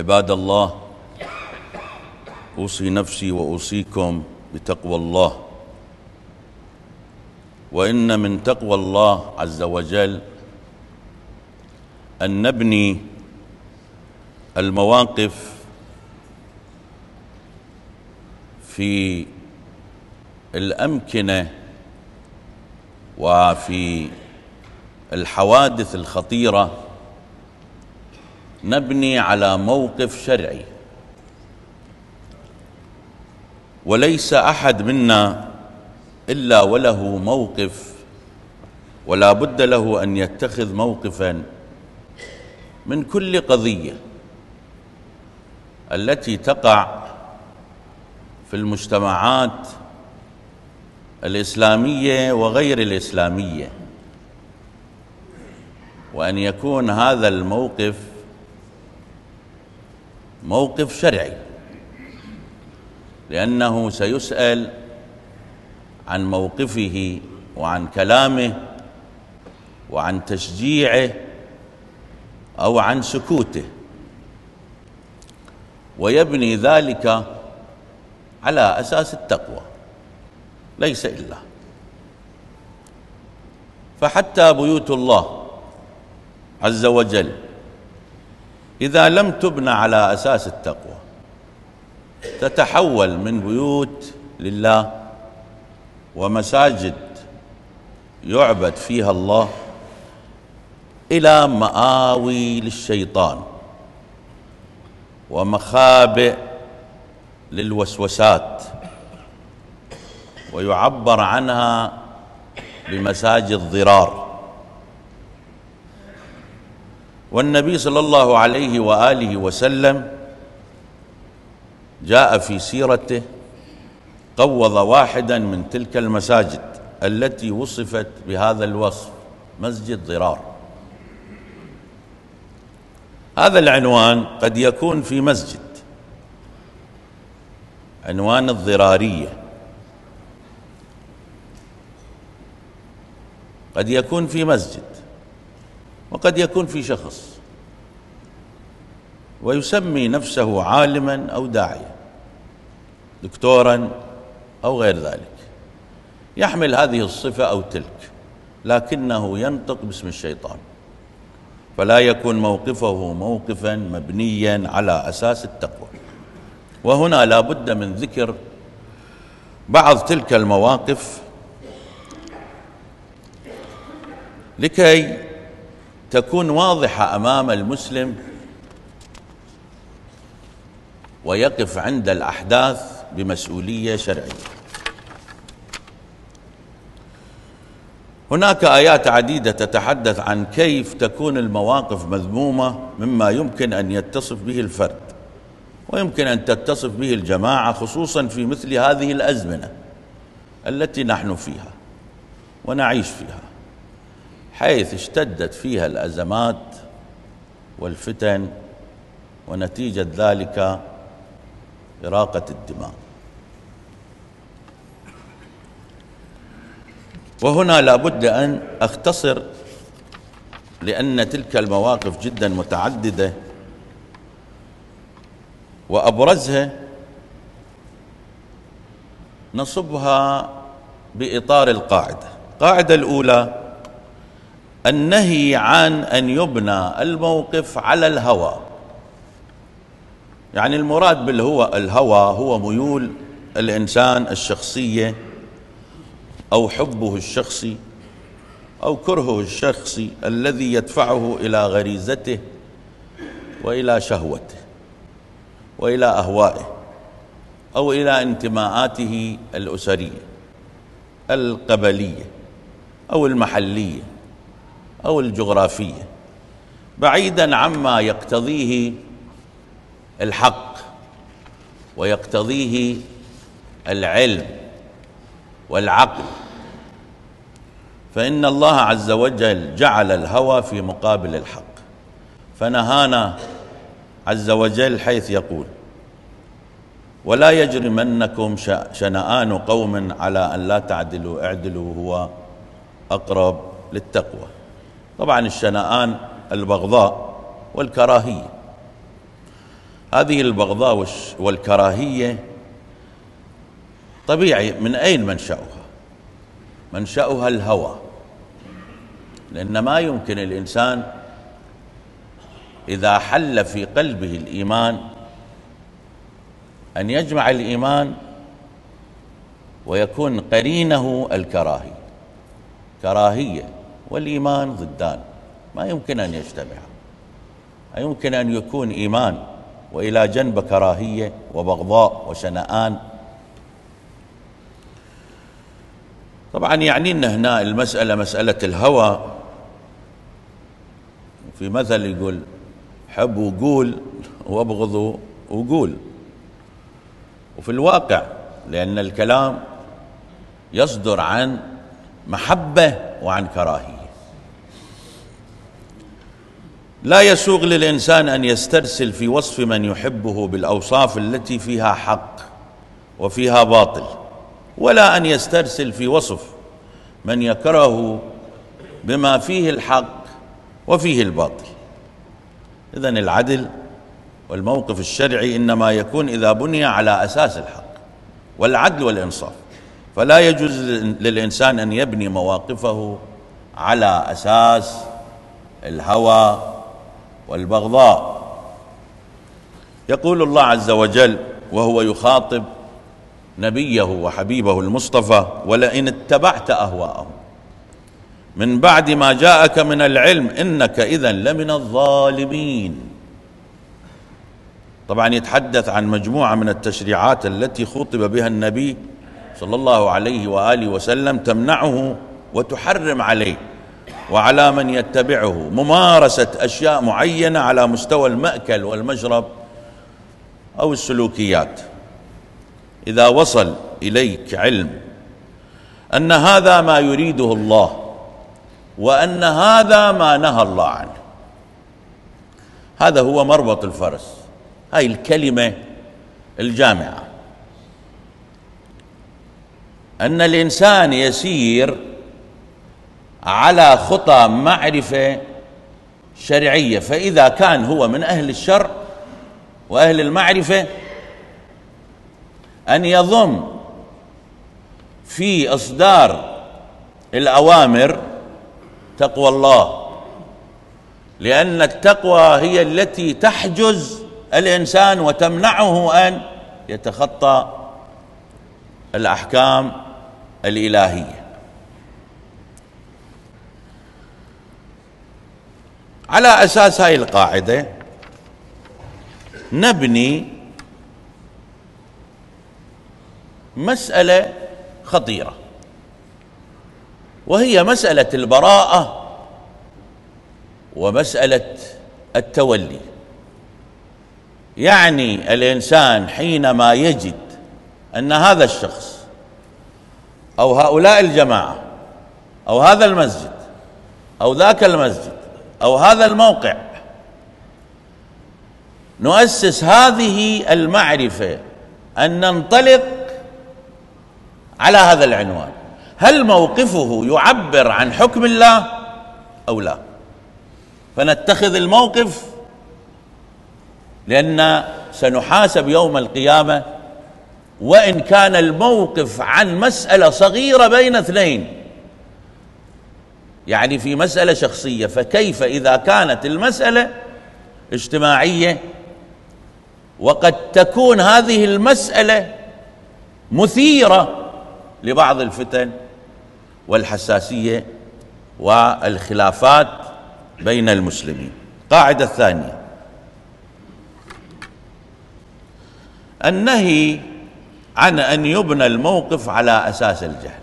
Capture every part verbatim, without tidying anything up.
عباد الله، أوصي نفسي وأوصيكم بتقوى الله. وإن من تقوى الله عز وجل أن نبني المواقف في الأمكنة وفي الحوادث الخطيرة، نبني على موقف شرعي، وليس أحد منا إلا وله موقف، ولا بد له أن يتخذ موقفا من كل قضية التي تقع في المجتمعات الإسلامية وغير الإسلامية، وأن يكون هذا الموقف موقف شرعي، لأنه سيسأل عن موقفه وعن كلامه وعن تشجيعه أو عن سكوته، ويبني ذلك على أساس التقوى ليس إلا. فحتى بيوت الله عز وجل إذا لم تبنى على أساس التقوى تتحول من بيوت لله ومساجد يعبد فيها الله إلى مآوي للشيطان ومخابئ للوسوسات، ويعبر عنها بمساجد ضرار. والنبي صلى الله عليه وآله وسلم جاء في سيرته قوض واحدا من تلك المساجد التي وصفت بهذا الوصف، مسجد ضرار. هذا العنوان قد يكون في مسجد، عنوان الضرارية، قد يكون في مسجد وقد يكون في شخص ويسمي نفسه عالما أو داعية، دكتورا أو غير ذلك، يحمل هذه الصفة أو تلك، لكنه ينطق باسم الشيطان، فلا يكون موقفه موقفا مبنيا على أساس التقوى. وهنا لا بد من ذكر بعض تلك المواقف لكي تكون واضحة أمام المسلم ويقف عند الأحداث بمسؤولية شرعية. هناك آيات عديدة تتحدث عن كيف تكون المواقف مذمومة مما يمكن أن يتصف به الفرد ويمكن أن تتصف به الجماعة، خصوصا في مثل هذه الأزمنة التي نحن فيها ونعيش فيها، حيث اشتدت فيها الأزمات والفتن، ونتيجة ذلك إراقة الدماء. وهنا لا بد أن أختصر، لأن تلك المواقف جدا متعددة، وأبرزها نصبها بإطار القاعدة. القاعدة الأولى النهي عن أن يبنى الموقف على الهوى. يعني المراد بالهوى الهوى هو ميول الإنسان الشخصية أو حبه الشخصي أو كرهه الشخصي الذي يدفعه إلى غريزته وإلى شهوته وإلى أهوائه أو إلى انتماءاته الأسرية القبلية أو المحلية أو الجغرافية، بعيدا عما يقتضيه الحق ويقتضيه العلم والعقل. فإن الله عز وجل جعل الهوى في مقابل الحق، فنهانا عز وجل حيث يقول: ولا يجرمنكم شنآن قوم على أن لا تعدلوا اعدلوا هو أقرب للتقوى. طبعا الشنآن البغضاء والكراهية. هذه البغضاء والكراهية طبيعي. من أين منشأها؟ منشأها الهوى، لأن ما يمكن الإنسان إذا حل في قلبه الإيمان أن يجمع الإيمان ويكون قرينه الكراهية. كراهية والإيمان ضدان، ما يمكن أن يجتمعا. لا يمكن أن يكون إيمان وإلى جنب كراهية وبغضاء وشنآن. طبعا يعني أن هنا المسألة مسألة الهوى. في مثل يقول حب وقول وابغض وقول، وفي الواقع لأن الكلام يصدر عن محبة وعن كراهية. لا يسوغ للإنسان أن يسترسل في وصف من يحبه بالأوصاف التي فيها حق وفيها باطل، ولا أن يسترسل في وصف من يكرهه بما فيه الحق وفيه الباطل. إذن العدل والموقف الشرعي إنما يكون إذا بني على أساس الحق والعدل والإنصاف، فلا يجوز للإنسان أن يبني مواقفه على أساس الهوى والبغضاء. يقول الله عز وجل وهو يخاطب نبيه وحبيبه المصطفى: ولئن اتبعت أهواءهم من بعد ما جاءك من العلم إنك إذن لمن الظالمين. طبعا يتحدث عن مجموعة من التشريعات التي خطب بها النبي صلى الله عليه وآله وسلم تمنعه وتحرم عليه وعلى من يتبعه ممارسة أشياء معينة على مستوى المأكل والمشرب أو السلوكيات. إذا وصل إليك علم أن هذا ما يريده الله وأن هذا ما نهى الله عنه، هذا هو مربط الفرس، هاي الكلمة الجامعة، أن الإنسان يسير على خطى معرفة شرعية. فإذا كان هو من أهل الشرع وأهل المعرفة أن يضم في إصدار الأوامر تقوى الله، لأن التقوى هي التي تحجز الإنسان وتمنعه أن يتخطى الأحكام الإلهية. على أساس هاي القاعدة نبني مسألة خطيرة، وهي مسألة البراءة ومسألة التولي. يعني الإنسان حينما يجد أن هذا الشخص أو هؤلاء الجماعة أو هذا المسجد أو ذاك المسجد أو هذا الموقع نؤسس هذه المعرفة أن ننطلق على هذا العنوان، هل موقفه يعبر عن حكم الله أو لا؟ فنتخذ الموقف، لأن سنحاسب يوم القيامة، وإن كان الموقف عن مسألة صغيرة بين اثنين، يعني في مسألة شخصية، فكيف إذا كانت المسألة اجتماعية وقد تكون هذه المسألة مثيرة لبعض الفتن والحساسية والخلافات بين المسلمين. القاعدة الثانية: النهي عن أن يبنى الموقف على أساس الجهل.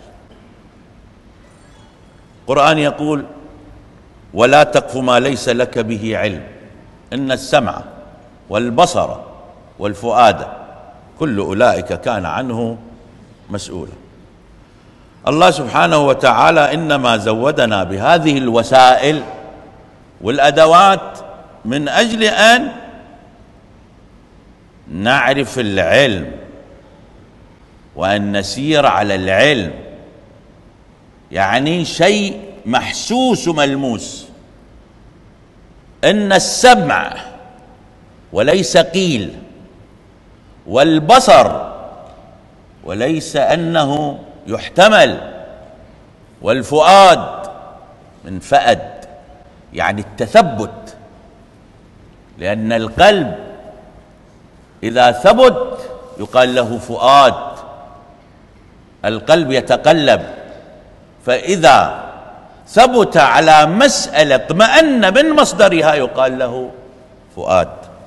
القرآن يقول: ولا تقف ما ليس لك به علم إن السمع والبصر والفؤاد كل أولئك كان عنه مسؤولا. الله سبحانه وتعالى إنما زودنا بهذه الوسائل والأدوات من أجل أن نعرف العلم وأن نسير على العلم، يعني شيء محسوس وملموس. إن السمع وليس قيل، والبصر، وليس أنه يحتمل. والفؤاد من فأد، يعني التثبت، لأن القلب إذا ثبت يقال له فؤاد، القلب يتقلب، فإذا ثبت على مسألة اطمأن من مصدرها يقال له فؤاد.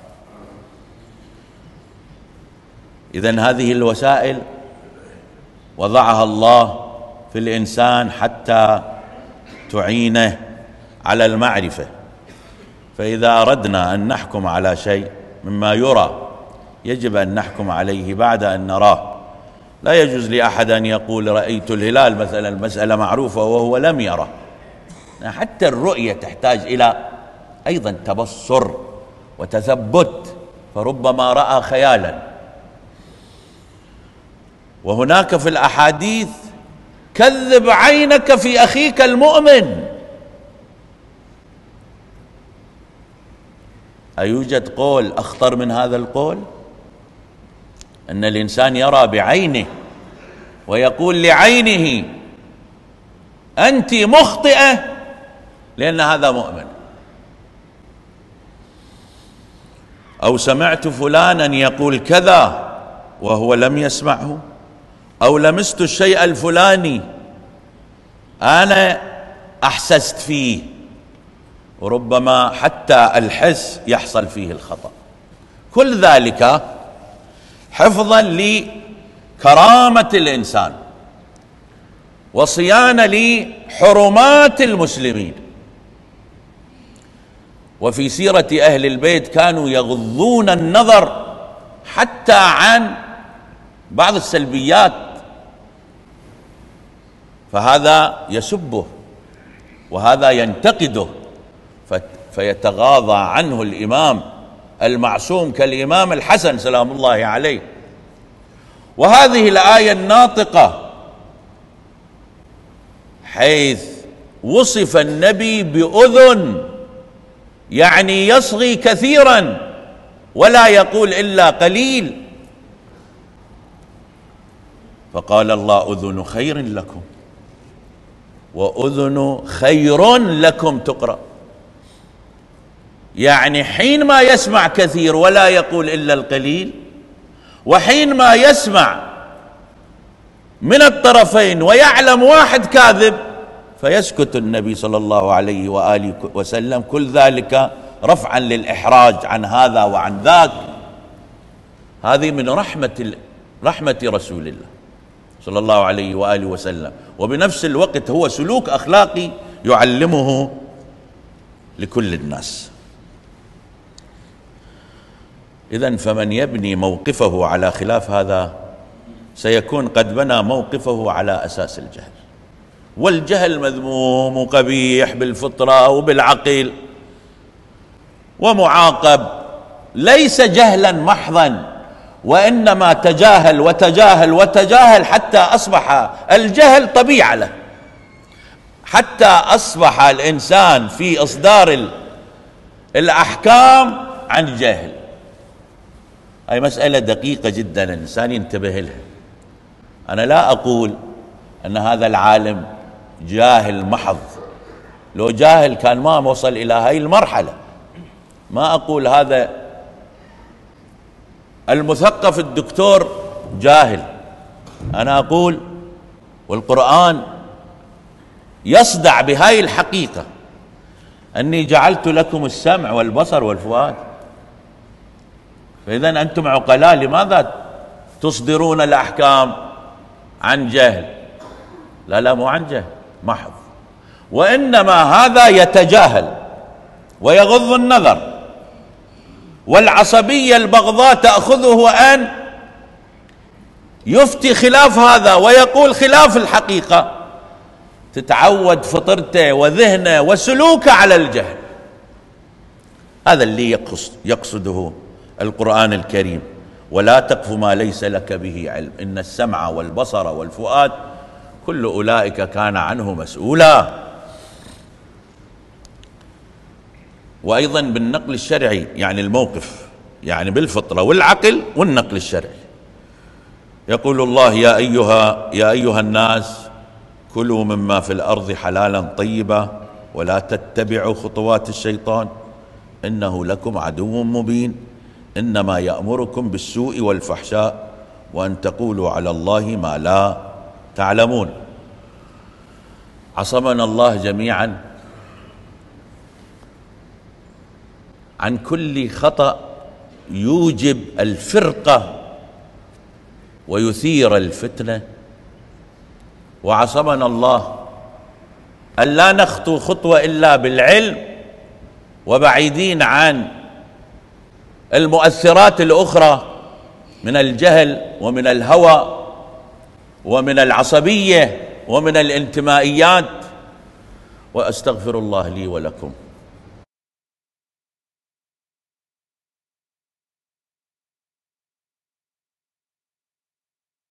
إذن هذه الوسائل وضعها الله في الإنسان حتى تعينه على المعرفة. فإذا أردنا أن نحكم على شيء مما يرى يجب أن نحكم عليه بعد أن نراه. لا يجوز لأحد أن يقول رأيت الهلال مثلا، المسألة معروفة وهو لم يره. حتى الرؤية تحتاج إلى أيضا تبصر وتثبت، فربما رأى خيالا. وهناك في الأحاديث كذب عينك في أخيك المؤمن. أيوجد قول أخطر من هذا القول؟ أن الإنسان يرى بعينه ويقول لعينه أنت مخطئة لأن هذا مؤمن. أو سمعت فلانا يقول كذا وهو لم يسمعه، أو لمست الشيء الفلاني أنا أحسست فيه، وربما حتى الحس يحصل فيه الخطأ. كل ذلك حفظا لكرامة الإنسان وصيانة لحرمات المسلمين. وفي سيرة أهل البيت كانوا يغضون النظر حتى عن بعض السلبيات، فهذا يسبه وهذا ينتقده، فيتغاضى عنه الإمام المعصوم كالإمام الحسن سلام الله عليه. وهذه الآية الناطقة حيث وصف النبي بأذن، يعني يصغي كثيرا ولا يقول إلا قليل، فقال الله أذن خير لكم وأذن خير لكم تقرأ، يعني حين ما يسمع كثير ولا يقول إلا القليل، وحين ما يسمع من الطرفين ويعلم واحد كاذب فيسكت النبي صلى الله عليه وآله وسلم، كل ذلك رفعا للإحراج عن هذا وعن ذاك. هذه من رحمة رحمة رسول الله صلى الله عليه وآله وسلم، وبنفس الوقت هو سلوك أخلاقي يعلمه لكل الناس. إذن فمن يبني موقفه على خلاف هذا سيكون قد بنى موقفه على أساس الجهل، والجهل مذموم وقبيح بالفطرة وبالعقل ومعاقب، ليس جهلا محضا، وإنما تجاهل وتجاهل وتجاهل حتى أصبح الجهل طبيعة له، حتى أصبح الإنسان في إصدار الأحكام عن جهل. هاي مسألة دقيقة جدا الإنسان ينتبه لها. أنا لا أقول أن هذا العالم جاهل محض، لو جاهل كان ما وصل إلى هاي المرحلة. ما أقول هذا المثقف الدكتور جاهل، أنا أقول والقرآن يصدع بهاي الحقيقة، أني جعلت لكم السمع والبصر والفؤاد. فإذا أنتم عقلاء لماذا تصدرون الأحكام عن جهل؟ لا لا مو عن جهل محض، وإنما هذا يتجاهل ويغض النظر، والعصبية البغضاء تأخذه أن يفتي خلاف هذا ويقول خلاف الحقيقة، تتعود فطرته وذهنه وسلوكه على الجهل. هذا اللي يقصد يقصده القرآن الكريم: ولا تقف ما ليس لك به علم إن السمع والبصر والفؤاد كل أولئك كان عنه مسؤولا. وأيضا بالنقل الشرعي، يعني الموقف يعني بالفطرة والعقل والنقل الشرعي. يقول الله: يا أيها يا أيها الناس كلوا مما في الأرض حلالا طيبا ولا تتبعوا خطوات الشيطان إنه لكم عدو مبين إنما يأمركم بالسوء والفحشاء وأن تقولوا على الله ما لا تعلمون. عصمنا الله جميعا عن كل خطأ يوجب الفرقة ويثير الفتنة، وعصمنا الله أن لا نخطو خطوة إلا بالعلم وبعيدين عن المؤثرات الأخرى من الجهل ومن الهوى ومن العصبية ومن الانتمائيات. وأستغفر الله لي ولكم.